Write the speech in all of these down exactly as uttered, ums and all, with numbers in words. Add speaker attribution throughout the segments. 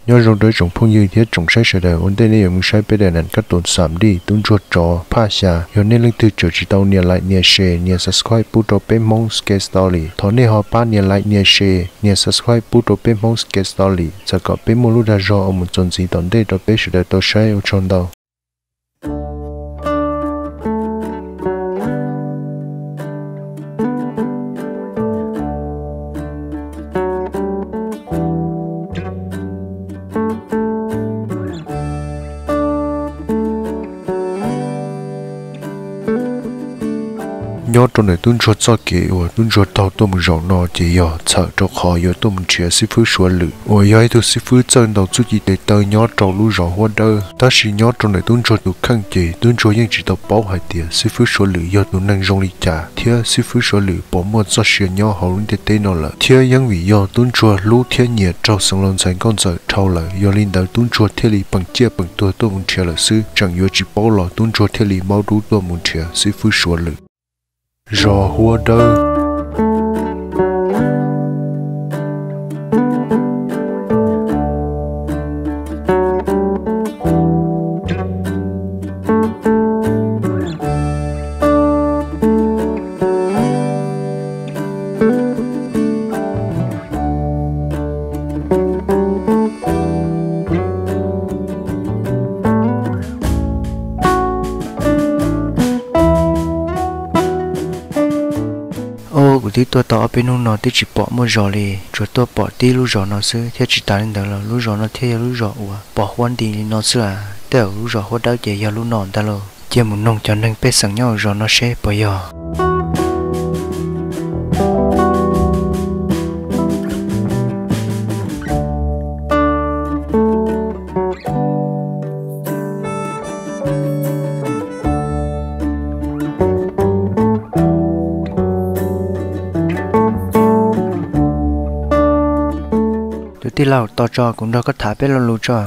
Speaker 1: nhớ rồi đối trồng phong như thế trồng sai sợi đời ổn định này mình sai bây giờ nên cắt tổn giảm đi tuôn chuột trò pha xà giờ nên linh từ chỗ chỉ tàu nia lại nia share nia subscribe bút đồ bên mong skate story thọ nên họ ba nia lại nia share nia subscribe bút đồ bên mong skate story giờ có bên mua lúc ra do ở một chỗ gì tận đây đó bên sợi đời tôi sai ở trong đầu nhớ trong này tuân chuột cho kỹ và tuân chuột tàu tôi mình rộng nó chỉ giờ sợ cho khó giờ tôi mình chia sư phụ số lử và giờ tôi sư phụ chân đầu chút gì để tới nhớ trong lũ rõ hoa đơ ta chỉ nhớ trong này tuân chuột được khăn chỉ tuân chuột những chỉ tàu bảo hai tiền sư phụ số lử giờ tôi năng rong đi trả theo sư phụ số lử bỏ một số chuyện nhớ họ luôn để tới nó là theo những vì giờ tuân chuột lũ theo nhiệt trong sông lòng thành con giờ thâu là giờ linh đầu tuân chuột theo lý bằng chia bằng tôi tôi mình chia là sư chẳng giờ chỉ bảo là tuân chuột theo lý máu đủ tôi mình chia sư phụ số lử rò hoa đơ tí tôi tỏ bên nông nó tí chỉ bỏ một giò lì rồi tôi bỏ tí lú giò nó xứ theo chỉ ta lên đó là lú giò nó theo lú giò ủa bỏ quan đi nó xứ à theo lú giò hốt đau chạy giờ lú nón ta lo chỉ muốn nông cho nên bé sang nhau giò nó sẽ bỏ giờ tí lâu to cho cũng đâu có thả bé lo lù cho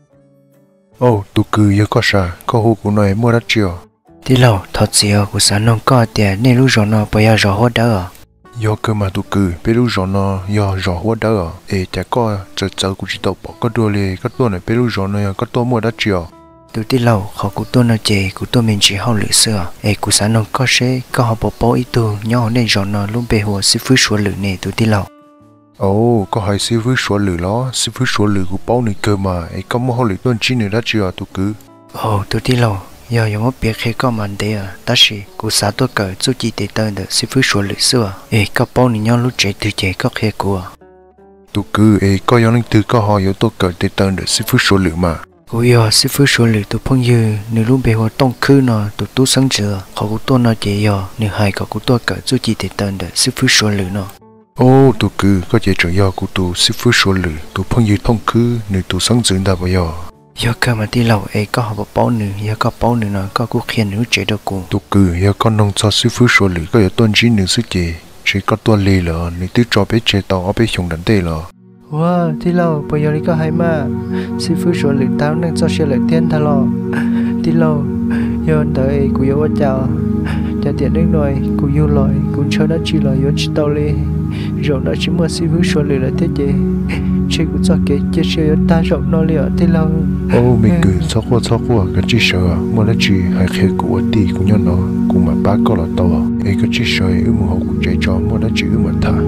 Speaker 1: ô tụ cứ giờ có sao có hồ của nó mua đất chiều tí lâu thật xìu của sản nông có tiền nên lú giò nó bây giờ giò hốt đỡ giờ cơ mà tụ cứ bé lú giò nó giờ giò hốt đỡ ê chả có chờ chờ của chị tàu bỏ có đua lì có đua này bé lú giò nó có đua mua đất chiều tụ tí lâu họ của tôi nó chè của tôi mình chỉ hao lửa xưa ê của sản nông có sẽ có họ bỏ bỏ ít tu nhau nên giò nó luôn bề hồ sư phụ số lửa này tụ tí lâu ồ, có hai sư phụ số lử đó, sư phụ số lử của bao nhiêu cơ mà, ấy có một hồi tuần chỉ nữa đã chưa tụi cứ. Ồ, tôi đi lâu, giờ giờ một việc khi có màn đấy à, ta chỉ, của xã tôi cởi chú chỉ để tên được sư phụ số lử xưa, ấy có bao nhiêu nhau lúc trẻ từ trẻ có khi của. Tụi cứ, ấy có những từ có họ yếu tôi cởi để tên được sư phụ số lử mà. Ôi giờ sư phụ số lử tụi phong dư, nếu lúc bé họ tông khứ nó, tụi tôi sáng giờ, họ của tôi nó chỉ giờ, nếu hai có của tôi cởi chú chỉ để tên được sư phụ số lử nó. Ô, tụi cứ có thể trở do của tụi sư phụ số lử, tụi phong như thông cứ, nếu tụi sáng dựng đã bao giờ. Giờ cơ mà đi lâu ấy có học bảo nữ, giờ có bảo nữ nó có cuộc khiên nữ chế đâu cùng. Tụi cứ giờ con nông cho sư phụ số lử có giờ tuân chỉ nữ sư chế, chỉ có tuân lì lợ, nếu tụi cho bé chế tàu ở bé熊đàn tê lợ. Wow, đi lâu bây giờ đi có hay mà, sư phụ số lử tao nên cho xe lại tiền thà lo. Đi lâu, giờ đợi của yêu chào, chào tiền đến rồi, của yêu lời, cũng cho đã chỉ lời yêu chỉ tao lì. Rồi nó chỉ mua xíu số lửa là thế gì chỉ cũng cho cái chế chế ta rộng nó liền thế lâu ô mình cứ cho qua cho qua cái chỉ sợ mua nó chỉ hay khi của đi cũng nhớ nó cũng mà bác có là to ấy cái chỉ sợ ư mua hậu cũng chạy cho mua nó chỉ ư mà thà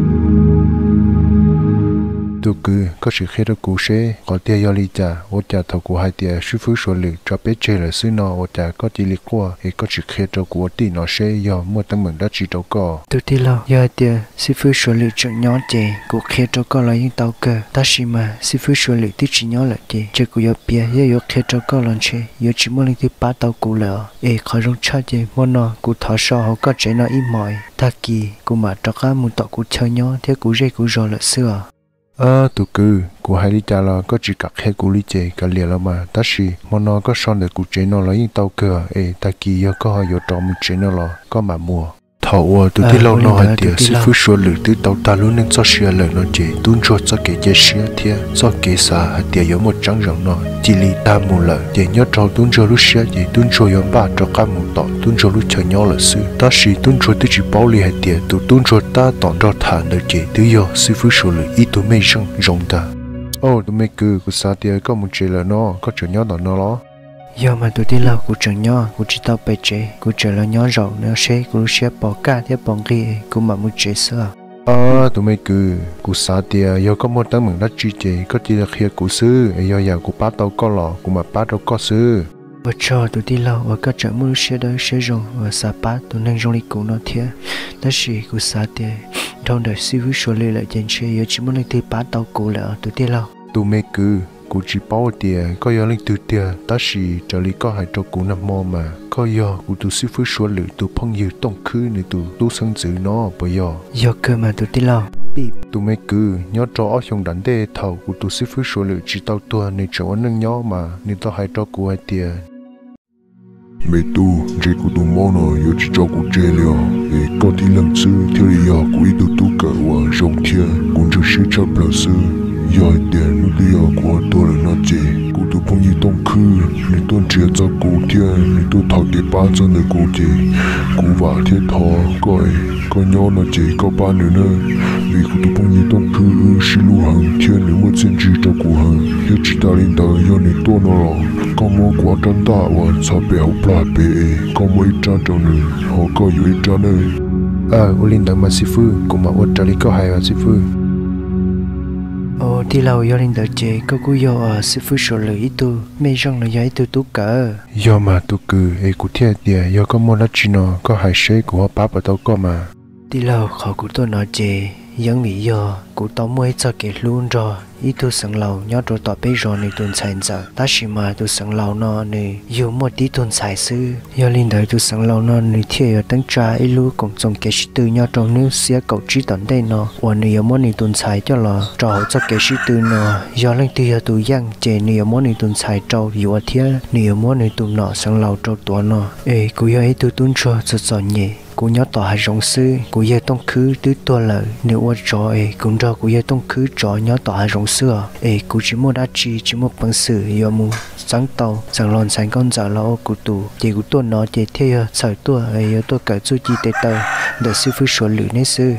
Speaker 1: tôi cứ có sự khi đó cụ sẽ có tiền do lý trả ô trả thầu của hai tiền sư phụ số lửa cho bé chơi là xứ nó ô trả có tỷ lệ qua ấy có sự khi đó của tỷ nó sẽ do mua tăng mừng đã chỉ đâu có tôi tỷ lâu giờ tiền sư phụ số lửa chọn nhỏ chơi của khi đó có là những tàu cơ ta chỉ mà sư phụ số lửa tí chỉ nhỏ là chơi chơi của giờ bia giờ giờ khi đó có lần chơi giờ chỉ mua lên tí ba tàu cụ lửa ấy khỏi rong cha chơi mua nó cụ thọ sao họ có chơi nó ít mỏi ta kỳ cụ mà cho cá muốn tàu cụ chơi nhỏ thế cụ dây cụ rồi là xưa ờ tụi cứ của hai đi cha là có chỉ cắt hai cụ lý chế cả liền là mà ta chỉ mà nó có son để cụ chế nó là những tàu cờ ê ta kia có họ vô trong một chế nó là có mà mua thầu tụi tí lâu nó hay tiền sư phụ số lử tụi tàu ta luôn nên cho xia lời nó chế tuôn cho cho cái chế xia thia cho cái xa hay tiền có một trắng rộng nó chỉ li ta mua lợi để nhớ trâu tuôn cho lúc xia chỉ tuôn cho có ba cho cá một tọ tuôn cho lúc chờ nhau là sư ta chỉ tuôn cho tụi chỉ bảo li hay tiền tụi tuôn cho ta tọn cho thả được chế tụi yo sư phụ số lử ít tụi mấy rong rộng ta ô tụi mày cứ của sao thì có một chuyện là nó có chuyện nhỏ đó nó lo
Speaker 2: giờ mà tụi đi lâu của trường nhỏ của chỉ tao bề chế của trường là nhỏ rộng nó sẽ của sẽ bỏ cả thế bỏ gì của mà một chế sữa
Speaker 1: ờ tụi mày cứ của sao thì giờ có một tấm mừng đất chi chế có chỉ là khi của sư giờ giờ của bác tao có lọ của mà bác tao có sư
Speaker 2: và cho tụi đi lâu và các trường mua sẽ đỡ sẽ rộng và sa bát tụi năng rong đi của nó thế đó là của sao thì trong đời siêu số lệ lại dân chơi giờ chỉ muốn lên từ bát tao của là tụi đi lâu
Speaker 1: tụi mày cứ cụ chỉ bảo tiền có giờ lên từ tiền ta chỉ trở lại có hai trâu cụ nằm mò mà có giờ cụ tu sư phứ số lượng tu phong nhiều tông khứ này tu tu sinh giữ nó bây giờ
Speaker 2: giờ cơ mà tụi tí lâu
Speaker 1: tụi mấy cứ nhớ cho ở trong đánh đề thầu cụ tu sư phứ số lượng chỉ tao tua này chỗ nâng nhớ mà nên tao hai trâu cụ hai tiền
Speaker 3: mẹ tu chỉ cụ tu mò nó giờ chỉ cho cụ chơi liao để có tí lần sư theo giờ cụ đi tu tu cả và rong thiên cũng cho sư chấp là sư giờ tiền lúc giờ của tôi là nó chỉ cụ tu phong như tông khứ nên tôi chia cho cụ thiên nên tôi thảo để ba cho người cụ chỉ cụ và thiết thọ coi coi nhau nó chỉ có ba nữa nữa vì cụ tu phong như tông khứ sư lu hàng thiên nếu mà xin chỉ cho cụ hàng giờ chỉ ta lên đời giờ nên tôi nó có mua quả trắng tạ và sao bé học là bé có mấy trang trong nữa họ có nhiều trang này
Speaker 1: ờ u linh đằng mà sư phụ cũng mà uất trả lý có hai và sư phụ
Speaker 2: ô đi lâu giờ lên đợi chế có cú giờ ở sư phụ số lượng ít tu mấy rong là giờ ít tu tu cả
Speaker 1: giờ mà tu cứ ấy cụ thiệt địa giờ có một lá chi nó có hai xe của họ bắp ở đâu có mà
Speaker 2: đi lâu họ cũng tôi nói chế giống vì giờ cụ tao mới cho cái luôn rồi ít tu sẵn lâu nhớ rồi tao bây giờ này tuần sai giờ ta chỉ mà tu sẵn lâu nó này yêu một tí tuần sai sư giờ lên đợi tu sẵn lâu nó này thiệt ở tăng trà ít lu cũng trong cái sĩ tư nhớ trong nước xía cầu trí tận đây nó và này yêu một này tuần sai cho là trò cho cái sĩ tư nó giờ lên từ giờ tu giang chế này yêu một này tuần sai trâu yêu thiệt này yêu một này tu nọ sẵn lâu trâu tuổi nó ê cụ yêu ấy tu tuần cho cho cho nhẹ cụ nhớ tỏ hai rong sư cụ yêu tông khứ tứ tua lợi nếu ở trò ấy cũng cho cụ yêu tông khứ trò nhớ tỏ hai rong sư ấy cụ chỉ mua đá chi chỉ mua bằng sử yêu mu sáng tàu sáng lon sáng con giả lão cụ tù chỉ cụ tuần nó chỉ theo sợi tua ấy yêu tua cả chú chi tê tờ để sư phụ số lử nấy sư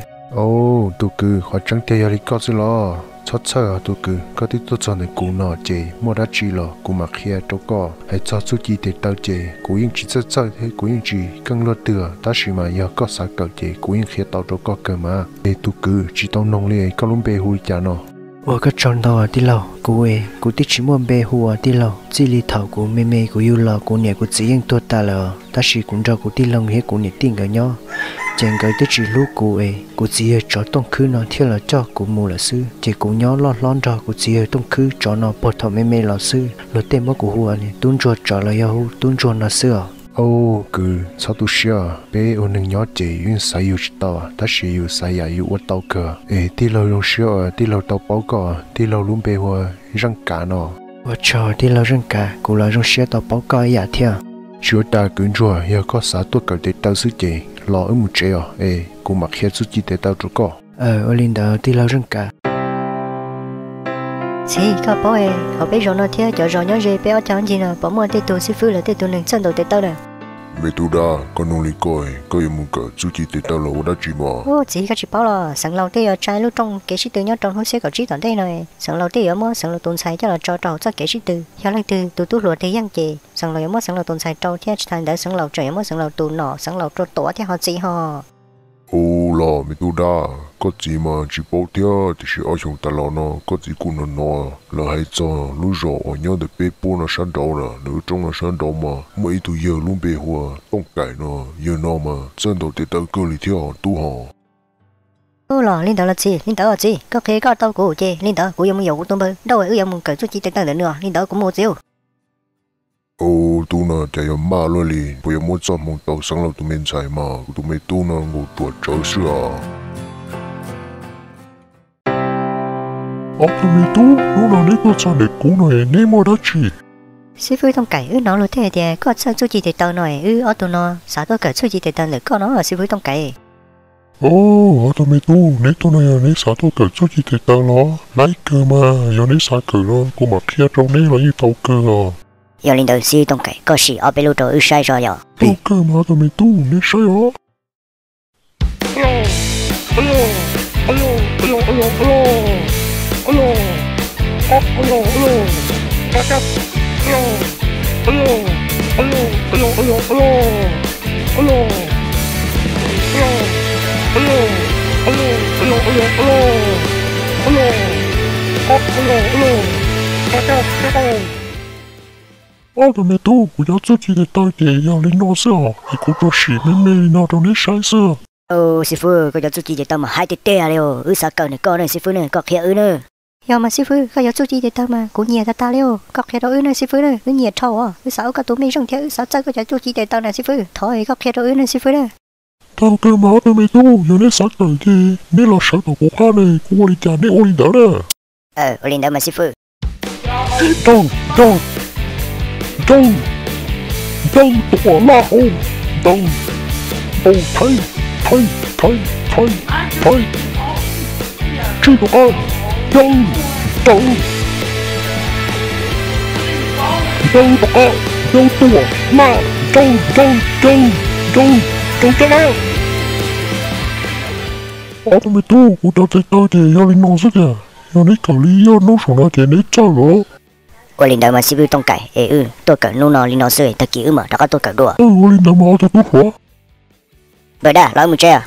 Speaker 1: ô tu cứ họ chẳng theo lý có gì lo chót chờ tu cứ có tí tu cho này cụ nọ chế mua đá chi lo cụ mặc kia đâu có hay cho chú chi tê tờ chế cụ yên chỉ chơi chơi thế cụ yên chỉ căng lo tựa ta chỉ mà giờ có sao cầu chế cụ yên kia tàu đâu có cơ mà để tu cứ chỉ tao nông liền có luôn bê hui chả nó
Speaker 2: ở các tròn tàu đi lâu cụ ấy cụ tí chỉ mua bê hui đi lâu chỉ li thầu cụ mê mê cụ yêu lo cụ nhẹ cụ chỉ yên tua ta là ta chỉ cũng cho cụ đi lâu hết cụ nhẹ tiền cả nhau chẳng cái tí chỉ lúc cụ ấy cụ chỉ cho tông khứ nó theo là cho cụ mua là sư chỉ cụ nhớ lo lon cho cụ chỉ tông khứ cho nó bớt thọ mê mê là sư lo tên mất cụ hùa này tuôn cho cho là yêu tuôn cho nó sư
Speaker 1: ô cứ sao tu sửa bé ôn nâng nhỏ chế yun sai yêu tao ta chỉ yêu sai ya yêu uất tao cơ ê tí lâu lâu sửa tí lâu tao bảo cò tí lâu luôn bé hoa răng cả nó
Speaker 2: và cho tí lâu răng cả cụ là răng sửa tao bảo cò ya theo
Speaker 1: chúa ta cứ rồi giờ có sao tôi cầu để tao xử chế lo ở một chế à ê cụ mặc hết số chi để tao cho có
Speaker 2: ờ ở linh đó tí lâu răng cả
Speaker 4: chị có bảo ấy họ biết rồi nó theo cho rồi nhớ gì bé ở trong gì nào bảo mua tê tu sư phụ là tê tu nên chân đầu tê tao này
Speaker 3: mẹ tu đa con nông lý coi có yêu muốn cả chú chỉ tê tao là đã chỉ mà
Speaker 4: ô chị có chỉ bảo là sẵn lâu tê ở trái lúc trong cái sĩ từ nhớ trong không sẽ có trí toàn đây này sẵn lâu tê ở mua sẵn lâu tuần sai cho là cho trâu cho cái sĩ từ theo lần từ tu tu lúa thì giang chị sẵn lâu ở mua sẵn lâu tuần sai trâu theo thành đã sẵn lâu trời ở mua sẵn lâu tu nọ sẵn lâu trâu tổ theo họ chị họ
Speaker 3: ô là mẹ tu đa có gì mà chỉ bảo theo thì chỉ ở trong ta là nó có gì cũng nó nó là hay cho lúc rồi ở nhau để bé bố nó sáng đầu là nếu trong nó sáng đầu mà mấy tu giờ luôn bé hoa tông cải nó giờ nó mà chân đầu thì tao cứ đi theo tu họ
Speaker 4: ô là linh đạo là gì linh đạo là gì có khi có tao của chị linh đạo của yêu muốn yêu của tôi bơ đâu ấy yêu muốn cởi chút chi tê tao nữa linh đạo cũng một chiều
Speaker 3: ô tu na chạy ở ma luôn đi bây giờ muốn cho mong tàu sáng lâu tụi mình chạy mà tụi mình tu na ngủ tuột trở sữa
Speaker 5: 어, tụi tú, lúc nào nấy có cha để cú này nấy mua đó chị.
Speaker 4: sư phụ thông cải ư nó luôn thế thì có sao chú chị để tao nói ư ở tụi nó sao tôi cởi chú chị để tao nữa có nó là sư phụ thông cải
Speaker 5: Ồ, tụi tú, nấy tụi này nấy sao tôi cởi chú chị để tao nó lấy cơ mà, giờ nấy sao cởi nó, cô mặc kia trong nấy là như tàu cơ à.
Speaker 4: giờ linh đầu sư thông cải có gì ở bên lô đồ ư sai rồi giờ.
Speaker 5: Tàu cơ mà tụi tú, nấy sai hả?
Speaker 6: Alo, alo, alo, alo, alo, alo, alo.
Speaker 5: 哦，都没读，我要自己的到底要领导是哦，你给我洗妹妹领导到你晒是。
Speaker 4: Ô sư phụ, có cho chú chỉ để tao mà hai tê tê liao, ư sao cậu này con này sư phụ này, có kia ư nữa. Yo mà sư phụ, có cho chú chỉ để tao mà, cũng nhiều ta ta liao, có kia đó ư nữa sư phụ này, ư nhiều thầu à, ư sao có tụi mình trong theo, ư sao chơi có cho chú chỉ để tao này sư phụ, thôi có kia đó ư nữa sư phụ này.
Speaker 5: Tao kêu mà tao mày tu, giờ này sao cậu gì, này là sao cậu có này, cô đi trả này ô đi đó nè.
Speaker 4: Ờ, ô đi đó mà sư phụ.
Speaker 5: Đông, đông, đông, đông tụi la hô, đông, đông thấy, thấy, thấy, thấy, thấy, chưa được à, đông, đông, đông được à, đông tụi la, đông, đông, đông, đông, đông cho nào. Ờ tụi mày tu, cô đã thấy tao thì gia đình nó rất kìa, giờ này cả lý do nó sống ra thì này sao rồi.
Speaker 4: Ô linh đạo mà sư phụ tông cải, ê ư, tôi cởi nô nó linh nó sưởi, thật kỹ ư mà, đó có tôi cởi đùa.
Speaker 5: Ừ, ô linh đạo mà tao tốt quá.
Speaker 4: Vậy đã, nói một trẻ.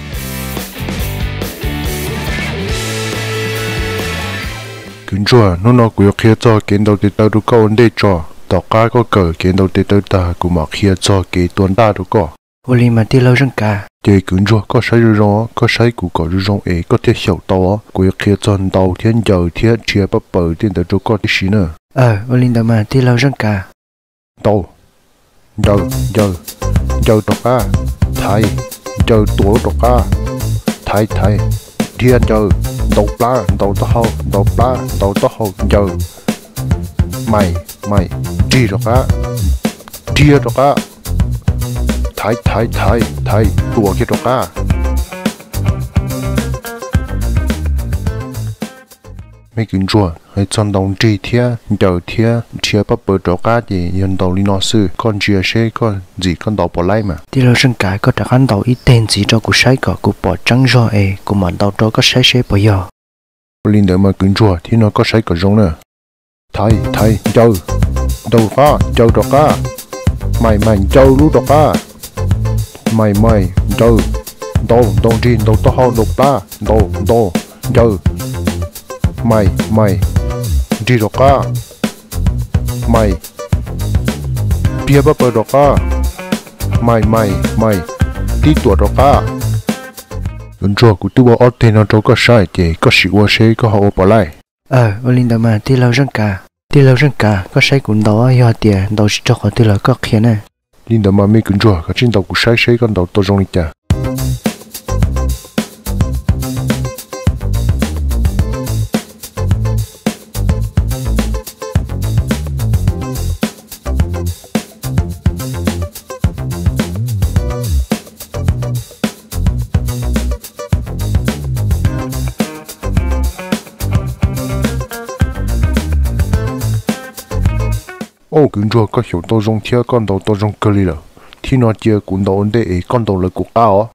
Speaker 1: Kính chùa, nó nó cũng kia cho kiến đầu tê tao đủ có ổn định cho, tao cá có cờ kiến đầu tê tao ta cũng mặc kia cho cái tuần ta đủ có.
Speaker 2: ô li mà đi lâu răng cả
Speaker 1: Thì kính chùa, có sai rồi rồi, có sai cũng có rồi rồi, ấy có thể hiểu tao, cũng kia cho tao thiên giờ thiên chia bắp bờ thiên tao đủ có tí xí nữa.
Speaker 2: ờ ô linh đó mà đi lâu răng cả
Speaker 1: Tao, giờ giờ giờ tao cá, thái, giờ tuổi tao cá, thái thái, thiên giờ tao plá, tao tao hậu, tao plá, tao tao hậu giờ. Mày, mày, đi rồi cá, đi rồi cá, thái thái thái thái, tuổi kia rồi cá. Mấy kinh chùa, hãy chọn đồng trí thia, giờ thia, chia bắp bơ trò cá gì, dân đầu lý nó sư, con chia xe con, gì con đầu bỏ lại mà.
Speaker 2: đi lâu răng cả có đặc ăn đầu ít tên gì cho cụ sai cả cụ bỏ trắng do ấy cụ mà đầu đó có sai sai bây giờ
Speaker 1: Linh đợi mà kinh chùa, thì nó có sai cả rong nữa. Thái, thái, châu, đầu cá, châu trò cá, mày mày châu lú trò cá, mày mày châu, đầu, đầu trí, đầu to hao, đầu ta, đầu, đầu, châu. Mày, mày, đi rồi cá, mày, bia bắp rồi cá, mày, mày, mày, đi tuổi rồi cá. Lần trước của tôi bảo tên nó cho có sai thì có sự qua sẽ có họ bỏ lại.
Speaker 2: ờ ô linh đó mà đi lâu răng cả đi lâu răng cả có sai cũng đó do tiền đầu cho họ đi là có kia này
Speaker 1: Linh đó mà mấy cái chỗ cái trên đầu của sai sẽ con đầu to trong lịch trả. Ô kinh chùa có hiểu tôi trong theo con đầu tôi trong cơ li rồi, thì nó chia cuốn đầu ổn định con đầu là cục áo.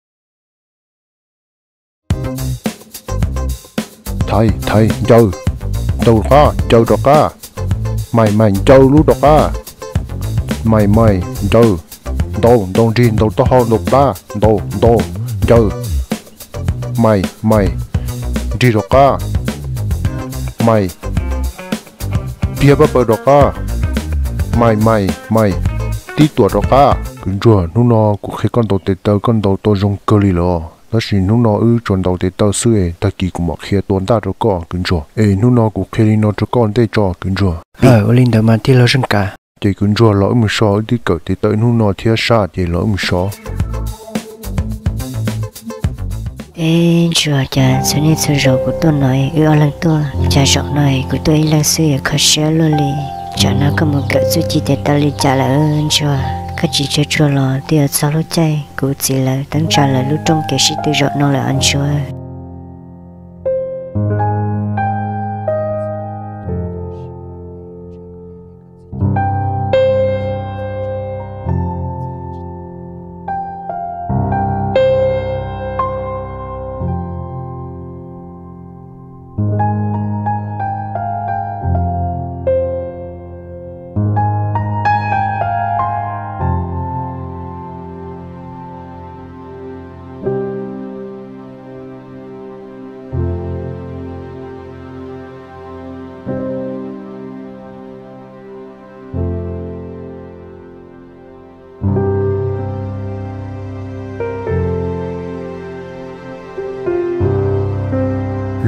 Speaker 1: Thầy thầy châu, châu cá châu đỏ cá, mày mày châu lú đỏ cá, mày mày châu, đầu đầu chín đầu to hao đầu ta, đầu đầu châu, mày mày đi đỏ cá, mày bia bắp đỏ cá. Mày mày mày tí tuổi đó cả kinh chùa nó nó cũng khi con đầu tết tao con đầu tôi dùng cơ li lo đó là nó nó ư chuẩn đầu tết tao xưa ấy ta kỳ cũng mặc khi tuần ta đó có kinh chùa ấy nó nó cũng khi nó cho con để cho kinh chùa
Speaker 2: ờ ô linh đó mà đi lâu răng cả
Speaker 1: thì kinh chùa lỗi một số đi cỡ thì tới nó nó thiệt xa thì lỗi một số.
Speaker 4: Ê chùa cha, cho nên sự rộng của tôi nói ư ở lần tôi cha rộng nói của tôi lần xưa khó xé luôn đi. Cho nó có một cỡ chú chỉ để tao đi trả lại ơn cho các chị chơi chua lò thì ở sau lúc chạy cũng chỉ là tăng trả lại lúc trong cái sự tự rõ nó là ăn chua.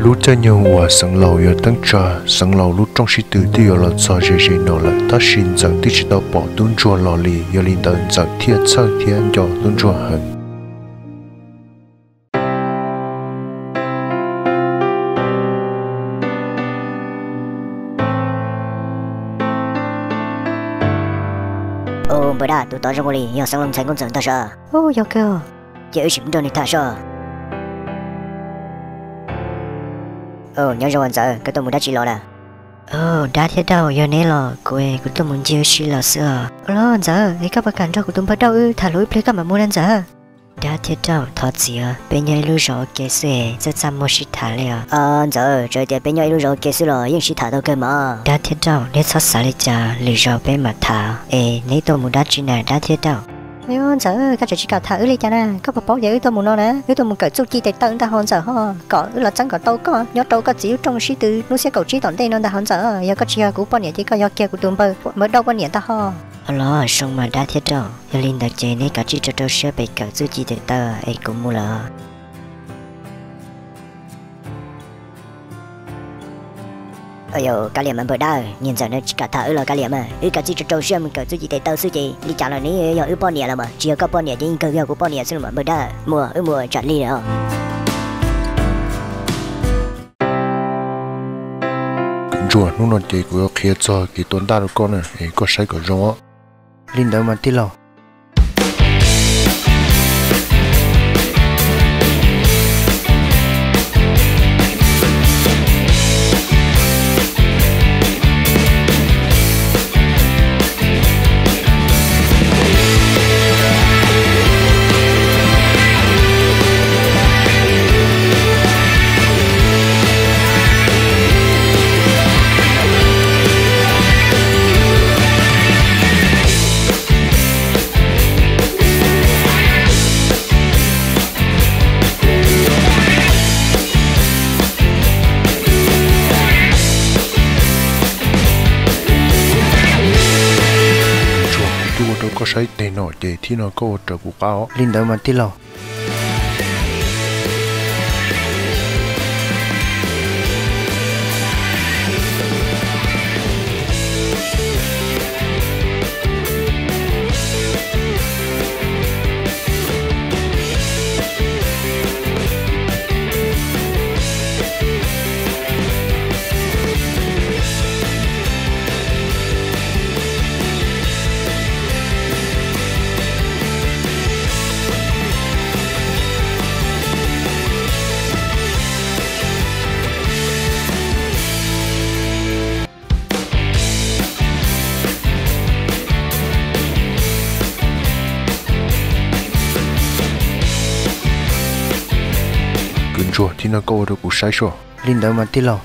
Speaker 1: lúc chơi nhau hòa sẵn lầu giờ tăng trà sẵn lầu lúc trong sĩ tử thì là cho dễ dễ nó là ta xin rằng tí chỉ tao bỏ tuôn chùa lò lì giờ linh tận rằng thiệt sao thiệt cho tuôn chùa hận
Speaker 4: ô bữa đã tụi tao ra đi giờ sang lòng thành con dẫn ta sợ ô giờ cơ giờ chịu đồ này ta sợ ô nhớ rồi giờ cái tôi muốn đã chỉ lo nè ô đã thế đâu giờ này lo quê của tôi muốn chiêu xí lo sợ lo giờ cái các bạn cho của tôi bắt đầu thả lối plei các bạn muốn ăn giờ đã thế đâu thật gì à bên nhau lưu rồi kế xuề rất chăm một xí thả liền ờ giờ trời tiệt bên nhau lưu rồi kế xuề rồi nhưng xí thả đâu cơ mà đã thế đâu nếu sao xả đi cha lưu rồi bên mà thả ê nếu tôi muốn đã chỉ này đã thế đâu nếu giờ các chị chỉ cả thả đi cha nè các bạn bảo vậy tôi muốn nó nè nếu tôi muốn cởi chút chi để tận ta hòn giờ ha có là chẳng có đâu có nhớ đâu có chỉ trong xí từ nó sẽ cầu chỉ tận đây nó ta hòn giờ giờ các chị của bao nhiêu thì có giờ kia của tôi bơ mới đâu bao nhiêu ta ha lo xong mà đã thiết đâu giờ linh đặc chế này cả chỉ cho tôi sẽ bị cởi chút chi để tờ ấy cũng mua là ơi yo cá liệm mà bữa đó nhìn giờ nó chỉ cả thở là cá liệm mà ư cả chỉ cho tôi xem cởi chút chi để tờ số gì đi trả lời ní giờ ư bao nhiêu là mà chỉ có bao nhiêu thì cởi giờ của bao nhiêu xin mà bữa đó mua ư mua trả ly rồi
Speaker 1: chùa nó nói chuyện của kia cho cái tuần ta được con này có sai có rong á linh đâu mà tí lâu có sai để nọ để thì nó có trở của cao linh đâu mà tí lâu chùa thì nó có được của sai số linh đâu mà tí lâu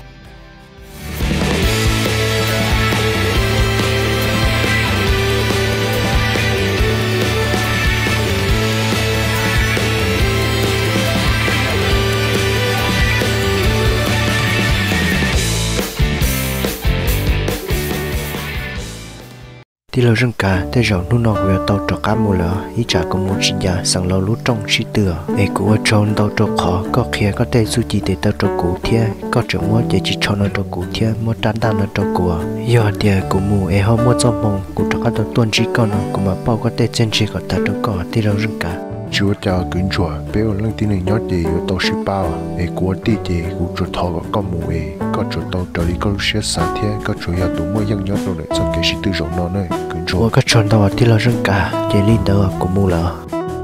Speaker 1: thì lâu rừng cả tới rồi nu nọ về tàu trọ cá mù lỡ ý trả có một chuyện nhà sang lâu lú trong sĩ tựa ấy của tròn tàu trọ khó có kia có thể suy chỉ để tàu trọ cũ thia có chỗ mua để chỉ cho nó trọ cũ thia mua đan đan nó trọ của giờ thì của mù ấy họ mua cho mông của trọ các tàu tuần chỉ con nó của mà bao có thể trên chỉ có tàu trọ cỏ thì lâu rừng cả chúa cha kính chùa bé ở lăng tin này nhớ thì ở tàu ship bao ấy của tí thì của chỗ thọ có con mù ấy có chỗ tàu trở đi có lúc xe xa thế có chỗ nhà tụ mua dân nhớ rồi để cho cái sĩ tư rộng nó này kính chùa có chọn tàu thì là rừng cả chỉ linh tàu của mù lợ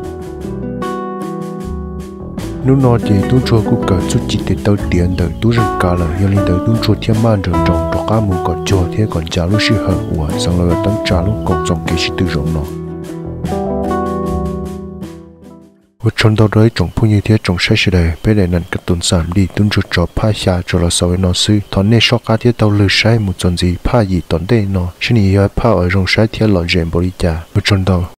Speaker 1: lúc đó thì tôi cho cũng cả chút chỉ để tàu tiền đời tôi rừng cả là giờ linh tàu tôi cho thiên man rồi trồng trọ cá mù còn cho thế còn trả lúc sĩ hở của xong rồi tăng trả lúc còn trong cái sĩ tư rộng nó và trong đó đấy trồng phu như thế trồng sai sự đời bây giờ nền các tuần sản đi tuân cho cho phá xa cho là sau nó sư thằng này sau cả thế tàu lừa sai một chuyện gì phá gì tận đây nó xin ý phá ở trong sai thế lợi rèn bồi cha và trong đó